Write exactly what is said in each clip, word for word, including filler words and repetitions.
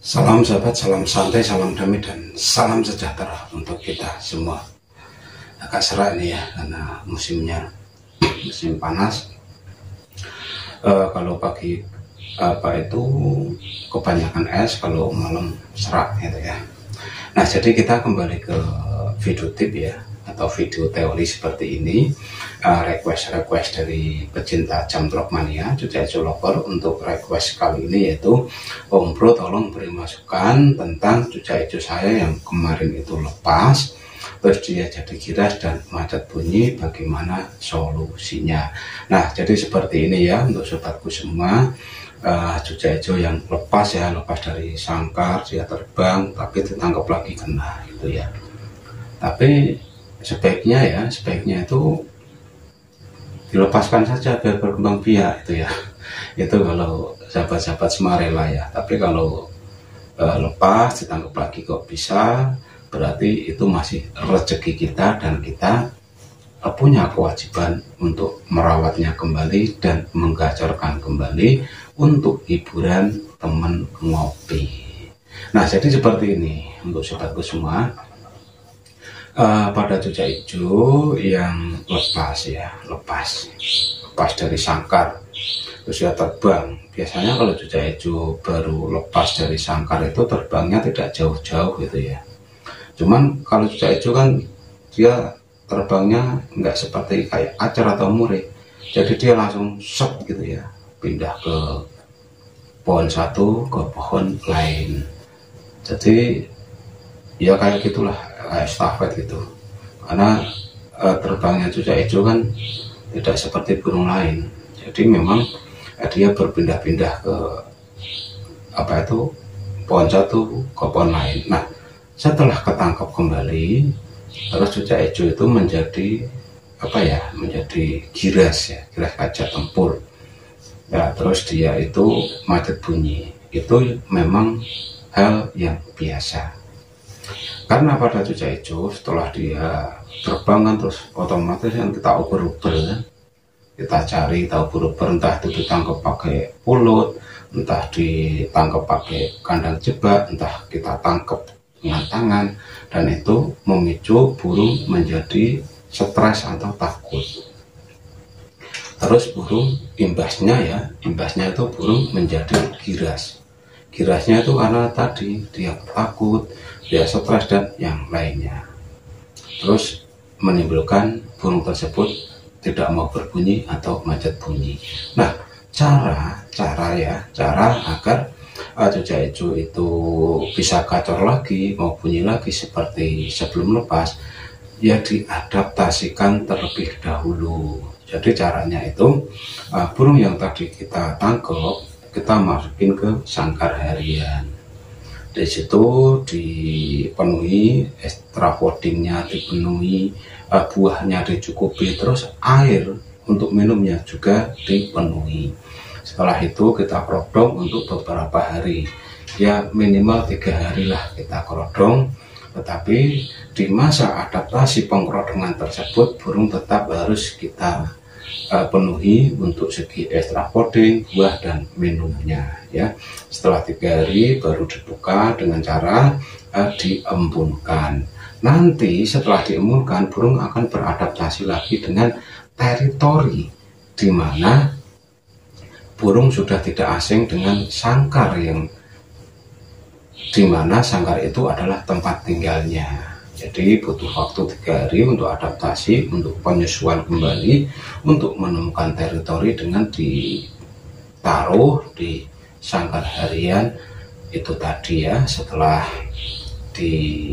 Salam sahabat, salam santai, salam damai, dan salam sejahtera untuk kita semua. Agak serak nih ya, karena musimnya musim panas. E, kalau pagi apa itu kebanyakan es, kalau malam serak gitu ya. Nah, jadi kita kembali ke video tip ya, atau video teori seperti ini. uh, request-request dari pecinta Jamtrok Mania, Cucu Lover, untuk request kali ini yaitu, Om Bro tolong beri masukan tentang cuca-ijo saya yang kemarin itu lepas, terus dia jadi giras dan macet bunyi, bagaimana solusinya. Nah, jadi seperti ini ya untuk sobatku semua. Uh, cuca-ijo yang lepas ya, lepas dari sangkar, dia terbang tapi ditangkap lagi kena gitu ya. Tapi sebaiknya ya, sebaiknya itu dilepaskan saja biar berkembang biak itu ya. Itu kalau sahabat-sahabat semarela ya. Tapi kalau uh, lepas ditangkap lagi kok bisa, berarti itu masih rezeki kita dan kita uh, punya kewajiban untuk merawatnya kembali dan menggacorkan kembali untuk hiburan teman ngopi. Nah, jadi seperti ini untuk sobatku semua. Uh, pada cuca-ijo yang lepas ya, lepas lepas dari sangkar terus ya terbang. Biasanya kalau cuca-ijo baru lepas dari sangkar itu terbangnya tidak jauh-jauh gitu ya. Cuman kalau cuca-ijo kan dia terbangnya nggak seperti kayak acar atau murai, jadi dia langsung set gitu ya, pindah ke pohon satu ke pohon lain. Jadi ya kayak gitulah, kayak estafet gitu. Karena e, terbangnya cuca-ijo kan tidak seperti burung lain. Jadi memang e, dia berpindah-pindah ke apa itu pohon satu ke pohon lain. Nah, setelah ketangkap kembali, terus cuca-ijo itu menjadi apa ya? Menjadi giras ya, giras kaca tempur. Ya, terus dia itu macet bunyi. Itu memang hal yang biasa. Karena pada cuca-ijo setelah dia terbang kan terus otomatis kan kita uber-uber kan, kita cari, kita uber-uber, entah itu ditangkap pakai pulut, entah ditangkap pakai kandang jebak, entah kita tangkap dengan tangan, dan itu memicu burung menjadi stres atau takut. Terus burung imbasnya ya, imbasnya itu burung menjadi giras. Girasnya itu karena tadi dia takut, dia stres dan yang lainnya. Terus menimbulkan burung tersebut tidak mau berbunyi atau macet bunyi. Nah, cara cara ya, cara agar uh, cuca-ijo itu bisa gacor lagi, mau bunyi lagi seperti sebelum lepas, ya diadaptasikan terlebih dahulu. Jadi caranya itu uh, burung yang tadi kita tangkap, kita masukin ke sangkar harian. Di situ dipenuhi extra foodingnya, dipenuhi uh, buahnya dicukupi, terus air untuk minumnya juga dipenuhi. Setelah itu kita kerodong untuk beberapa hari, ya minimal tiga hari lah kita kerodong. Tetapi di masa adaptasi pengkerodongan tersebut, burung tetap harus kita Uh, penuhi untuk segi extra fooding, buah dan minumnya ya. Setelah tiga hari baru dibuka dengan cara uh, diembunkan. Nanti setelah diembunkan, burung akan beradaptasi lagi dengan teritori, di mana burung sudah tidak asing dengan sangkar, yang di mana sangkar itu adalah tempat tinggalnya. Jadi butuh waktu tiga hari untuk adaptasi, untuk penyesuaian kembali, untuk menemukan teritori dengan ditaruh di sangkar harian itu tadi ya. Setelah di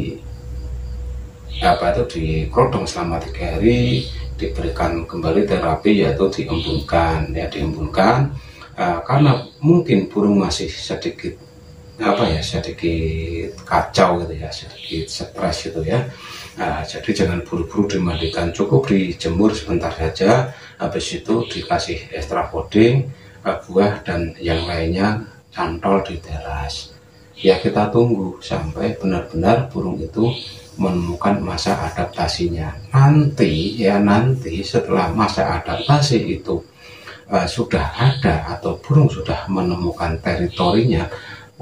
apa itu dikerodong selama tiga hari, diberikan kembali terapi yaitu diembunkan ya, diembunkan uh, karena mungkin burung masih sedikit apa ya, sedikit kacau gitu ya, sedikit stres gitu ya. Nah, jadi jangan buru-buru dimandikan, cukup dijemur sebentar saja, habis itu dikasih extra fooding, buah dan yang lainnya cantol di teras. Ya kita tunggu sampai benar-benar burung itu menemukan masa adaptasinya. Nanti ya nanti setelah masa adaptasi itu uh, sudah ada atau burung sudah menemukan teritorinya,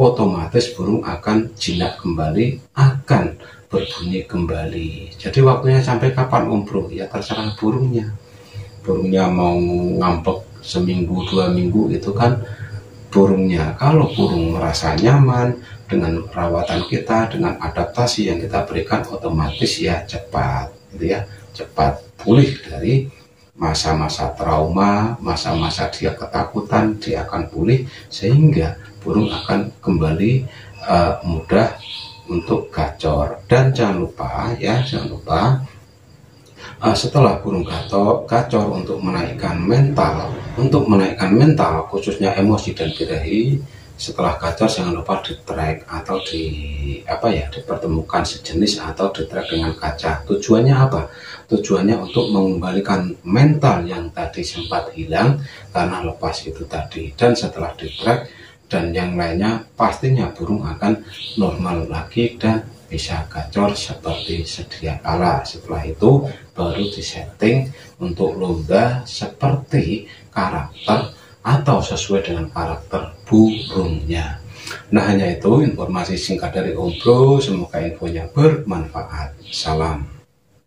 otomatis burung akan jinak kembali, akan berbunyi kembali. Jadi waktunya sampai kapan Om Bro? Ya terserah burungnya. Burungnya mau ngambek seminggu dua minggu itu kan burungnya. Kalau burung merasa nyaman dengan perawatan kita, dengan adaptasi yang kita berikan, otomatis ya cepat, gitu ya, cepat pulih dari masa-masa trauma, masa-masa dia ketakutan, dia akan pulih sehingga burung akan kembali uh, mudah untuk gacor. Dan jangan lupa ya, jangan lupa uh, setelah burung gacor, gacor untuk menaikkan mental, untuk menaikkan mental khususnya emosi dan birahi, setelah gacor jangan lupa di track atau di apa ya, dipertemukan sejenis atau di track dengan kaca. Tujuannya apa? Tujuannya untuk mengembalikan mental yang tadi sempat hilang karena lepas itu tadi. Dan setelah di track dan yang lainnya, pastinya burung akan normal lagi dan bisa gacor seperti sedia kala. Setelah itu baru disetting untuk lomba seperti karakter atau sesuai dengan karakter burungnya. Nah, hanya itu informasi singkat dari Om Bro. Semoga infonya bermanfaat. Salam.